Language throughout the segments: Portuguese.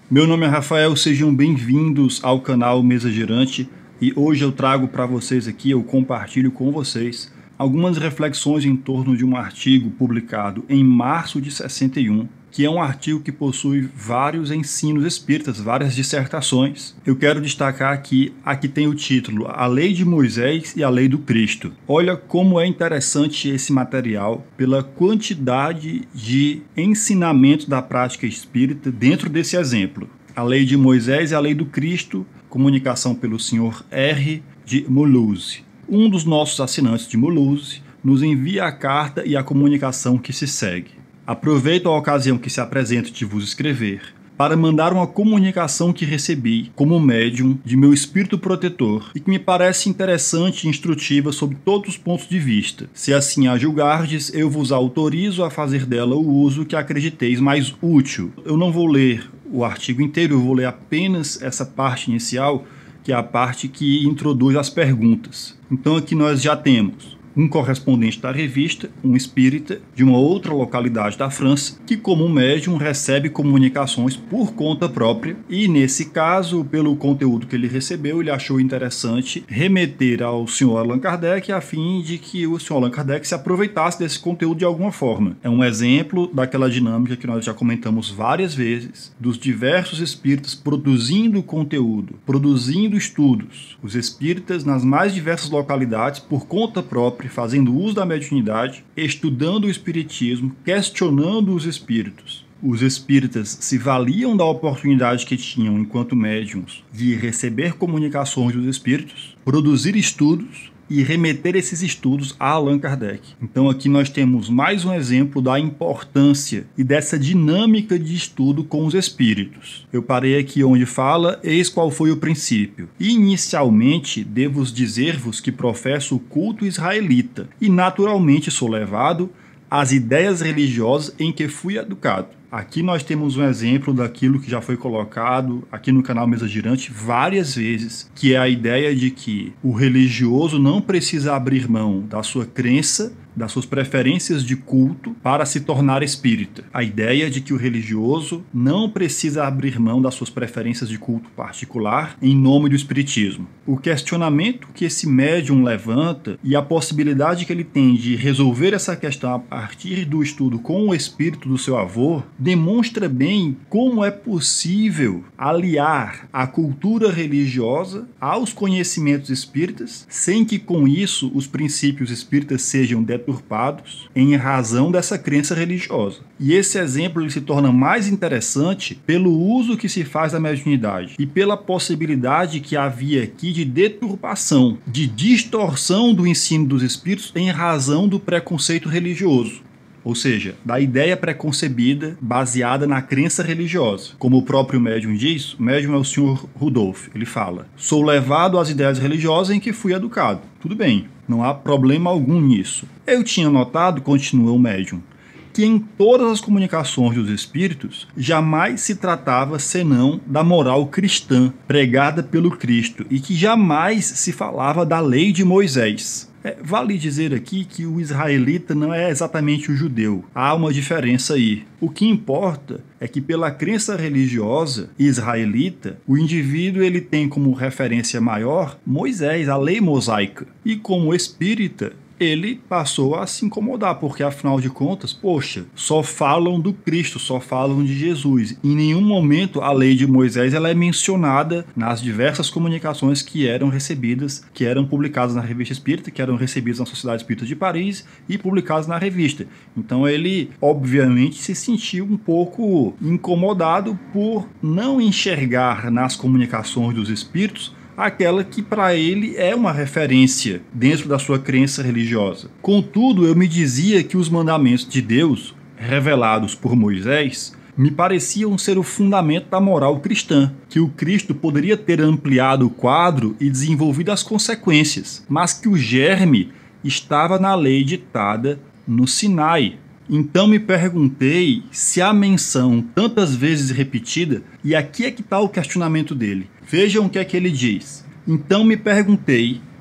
Meu nome é Rafael, sejam bem-vindos ao canal Mesa Girante e hoje eu trago para vocês aqui, eu compartilho com vocês algumas reflexões em torno de um artigo publicado em março de 61, que é um artigo que possui vários ensinos espíritas, várias dissertações. Eu quero destacar aqui tem o título A Lei de Moisés e a Lei do Cristo. Olha como é interessante esse material pela quantidade de ensinamento da prática espírita dentro desse exemplo. A Lei de Moisés e a Lei do Cristo, comunicação pelo Sr. R. de Mulhouse. Um dos nossos assinantes de Mulhouse nos envia a carta e a comunicação que se segue. Aproveito a ocasião que se apresenta de vos escrever para mandar uma comunicação que recebi como médium de meu espírito protetor e que me parece interessante e instrutiva sob todos os pontos de vista. Se assim a julgardes, eu vos autorizo a fazer dela o uso que acrediteis mais útil. Eu não vou ler o artigo inteiro, eu vou ler apenas essa parte inicial, que é a parte que introduz as perguntas. Então aqui nós já temos um correspondente da revista, um espírita de uma outra localidade da França, que como médium recebe comunicações por conta própria e nesse caso, pelo conteúdo que ele recebeu, ele achou interessante remeter ao Sr. Allan Kardec a fim de que o Sr. Allan Kardec se aproveitasse desse conteúdo de alguma forma. É um exemplo daquela dinâmica que nós já comentamos várias vezes, dos diversos espíritas produzindo conteúdo, produzindo estudos. Os espíritas nas mais diversas localidades, por conta própria, fazendo uso da mediunidade, estudando o espiritismo, questionando os espíritos. Os espíritas se valiam da oportunidade que tinham enquanto médiuns de receber comunicações dos espíritos, produzir estudos e remeter esses estudos a Allan Kardec. Então aqui nós temos mais um exemplo da importância e dessa dinâmica de estudo com os espíritos. Eu parei aqui onde fala, eis qual foi o princípio. Inicialmente, devo dizer-vos que professo o culto israelita e naturalmente sou levado às ideias religiosas em que fui educado. Aqui nós temos um exemplo daquilo que já foi colocado aqui no canal Mesa Girante várias vezes, que é a ideia de que o religioso não precisa abrir mão da sua crença, das suas preferências de culto para se tornar espírita. A ideia de que o religioso não precisa abrir mão das suas preferências de culto particular em nome do espiritismo. O questionamento que esse médium levanta e a possibilidade que ele tem de resolver essa questão a partir do estudo com o espírito do seu avô demonstra bem como é possível aliar a cultura religiosa aos conhecimentos espíritas sem que com isso os princípios espíritas sejam deturpados em razão dessa crença religiosa. E esse exemplo ele se torna mais interessante pelo uso que se faz da mediunidade e pela possibilidade que havia aqui de deturpação, de distorção do ensino dos espíritos em razão do preconceito religioso. Ou seja, da ideia preconcebida baseada na crença religiosa. Como o próprio médium diz, o médium é o Sr. Rudolf, ele fala: sou levado às ideias religiosas em que fui educado. Tudo bem, não há problema algum nisso. Eu tinha notado, continua o médium, que em todas as comunicações dos espíritos jamais se tratava senão da moral cristã pregada pelo Cristo e que jamais se falava da lei de Moisés. Vale dizer aqui que o israelita não é exatamente o judeu. Há uma diferença aí. O que importa é que pela crença religiosa israelita, o indivíduo ele tem como referência maior Moisés, a lei mosaica. E como espírita, ele passou a se incomodar, porque afinal de contas, poxa, só falam do Cristo, só falam de Jesus. Em nenhum momento a lei de Moisés ela é mencionada nas diversas comunicações que eram recebidas, que eram publicadas na Revista Espírita, que eram recebidas na Sociedade Espírita de Paris e publicadas na revista. Então ele, obviamente, se sentiu um pouco incomodado por não enxergar nas comunicações dos espíritos aquela que para ele é uma referência dentro da sua crença religiosa. Contudo, eu me dizia que os mandamentos de Deus, revelados por Moisés, me pareciam ser o fundamento da moral cristã, que o Cristo poderia ter ampliado o quadro e desenvolvido as consequências, mas que o germe estava na lei ditada no Sinai. Então me perguntei se a menção tantas vezes repetida, e aqui é que está o questionamento dele. Vejam o que é que ele diz. Então me perguntei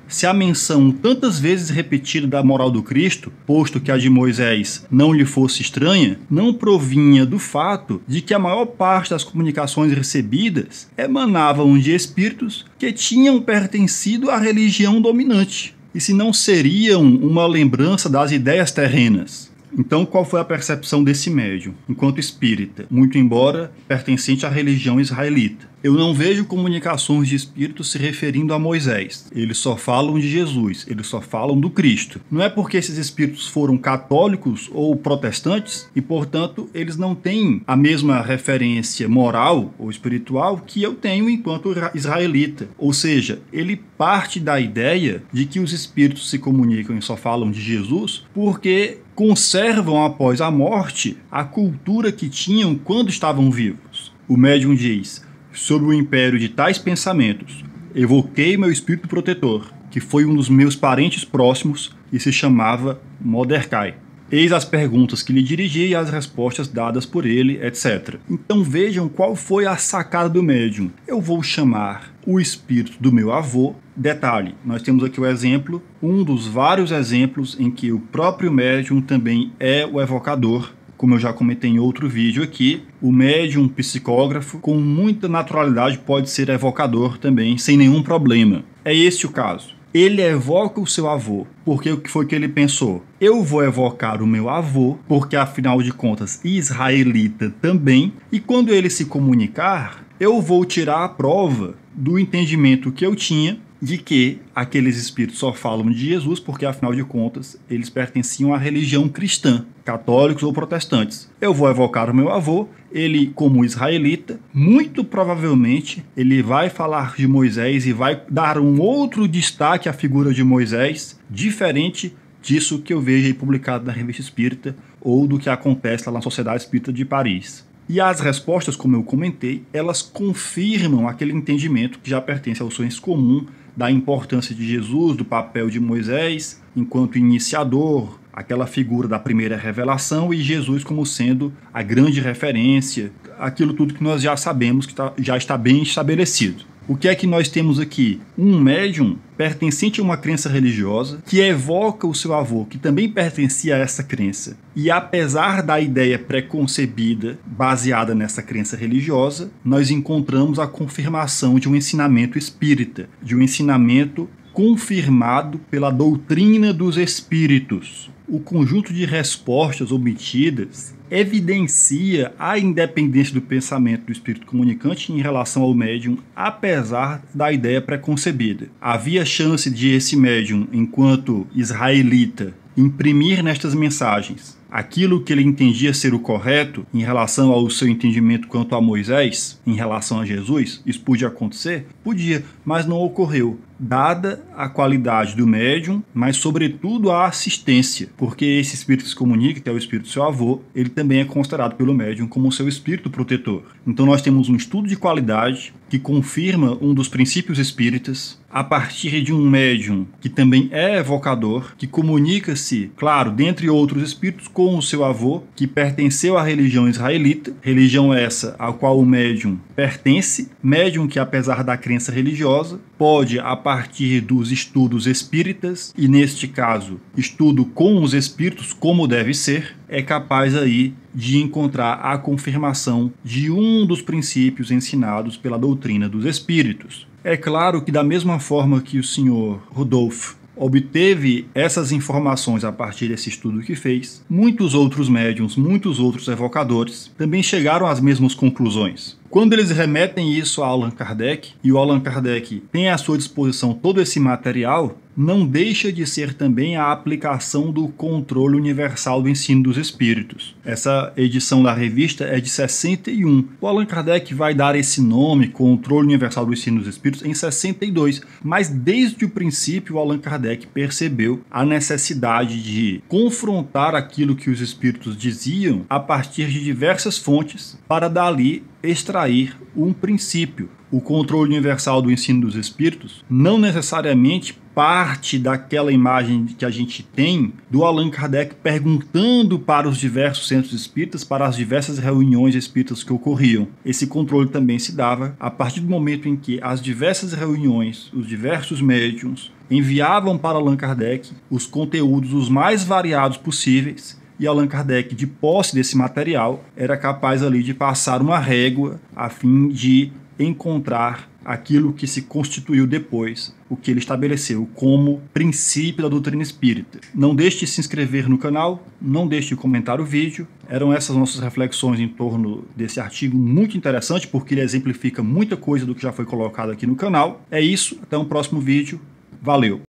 se a menção tantas vezes repetida da moral do Cristo, posto que a de Moisés não lhe fosse estranha, não provinha do fato de que a maior parte das comunicações recebidas emanavam de espíritos que tinham pertencido à religião dominante, e se não seriam uma lembrança das ideias terrenas. Então, qual foi a percepção desse médium, enquanto espírita, muito embora pertencente à religião israelita? Eu não vejo comunicações de espíritos se referindo a Moisés. Eles só falam de Jesus, eles só falam do Cristo. Não é porque esses espíritos foram católicos ou protestantes e, portanto, eles não têm a mesma referência moral ou espiritual que eu tenho enquanto israelita. Ou seja, ele parte da ideia de que os espíritos se comunicam e só falam de Jesus porque conservam após a morte a cultura que tinham quando estavam vivos. O médium diz: sob o império de tais pensamentos, evoquei meu espírito protetor, que foi um dos meus parentes próximos e se chamava Mordecai. Eis as perguntas que lhe dirigi e as respostas dadas por ele, etc. Então vejam qual foi a sacada do médium. Eu vou chamar o espírito do meu avô. Detalhe, nós temos aqui o exemplo, um dos vários exemplos em que o próprio médium também é o evocador. Como eu já comentei em outro vídeo aqui, o médium psicógrafo com muita naturalidade pode ser evocador também, sem nenhum problema. É este o caso. Ele evoca o seu avô, porque o que foi que ele pensou? Eu vou evocar o meu avô, porque afinal de contas israelita também, e quando ele se comunicar, eu vou tirar a prova do entendimento que eu tinha de que aqueles espíritos só falam de Jesus porque, afinal de contas, eles pertenciam à religião cristã, católicos ou protestantes. Eu vou evocar o meu avô, ele, como israelita, muito provavelmente, ele vai falar de Moisés e vai dar um outro destaque à figura de Moisés, diferente disso que eu vejo aí publicado na Revista Espírita ou do que acontece lá na Sociedade Espírita de Paris. E as respostas, como eu comentei, elas confirmam aquele entendimento que já pertence ao senso comum da importância de Jesus, do papel de Moisés enquanto iniciador, aquela figura da primeira revelação, e Jesus como sendo a grande referência, aquilo tudo que nós já sabemos que já está bem estabelecido. O que é que nós temos aqui? Um médium pertencente a uma crença religiosa que evoca o seu avô, que também pertencia a essa crença. E apesar da ideia preconcebida baseada nessa crença religiosa, nós encontramos a confirmação de um ensinamento espírita, de um ensinamento confirmado pela doutrina dos espíritos. O conjunto de respostas obtidas evidencia a independência do pensamento do espírito comunicante em relação ao médium, apesar da ideia preconcebida. Havia chance de esse médium, enquanto israelita, imprimir nestas mensagens aquilo que ele entendia ser o correto em relação ao seu entendimento quanto a Moisés, em relação a Jesus. Isso podia acontecer? Podia, mas não ocorreu, dada a qualidade do médium, mas sobretudo a assistência, porque esse espírito que se comunica, que é o espírito do seu avô, ele também é considerado pelo médium como seu espírito protetor. Então nós temos um estudo de qualidade que confirma um dos princípios espíritas, a partir de um médium que também é evocador, que comunica-se, claro, dentre outros espíritos, com o seu avô, que pertenceu à religião israelita, religião essa a qual o médium pertence, médium que, apesar da crença religiosa, pode, a partir dos estudos espíritas, e neste caso, estudo com os espíritos como deve ser, é capaz aí de encontrar a confirmação de um dos princípios ensinados pela doutrina dos espíritos. É claro que, da mesma forma que o senhor Rudolf obteve essas informações a partir desse estudo que fez, muitos outros médiuns, muitos outros evocadores também chegaram às mesmas conclusões. Quando eles remetem isso a Allan Kardec, e o Allan Kardec tem à sua disposição todo esse material, não deixa de ser também a aplicação do controle universal do ensino dos espíritos. Essa edição da revista é de 61. O Allan Kardec vai dar esse nome, Controle Universal do Ensino dos Espíritos, em 62. Mas desde o princípio o Allan Kardec percebeu a necessidade de confrontar aquilo que os espíritos diziam a partir de diversas fontes para dali extrair um princípio. o controle universal do ensino dos espíritos não necessariamente parte daquela imagem que a gente tem do Allan Kardec perguntando para os diversos centros espíritas, para as diversas reuniões espíritas que ocorriam. Esse controle também se dava a partir do momento em que as diversas reuniões, os diversos médiuns, enviavam para Allan Kardec os conteúdos os mais variados possíveis, e Allan Kardec, de posse desse material, era capaz ali de passar uma régua a fim de encontrar aquilo que se constituiu depois, o que ele estabeleceu como princípio da doutrina espírita. Não deixe de se inscrever no canal, não deixe de comentar o vídeo. Eram essas nossas reflexões em torno desse artigo muito interessante, porque ele exemplifica muita coisa do que já foi colocado aqui no canal. É isso, até um próximo vídeo. Valeu!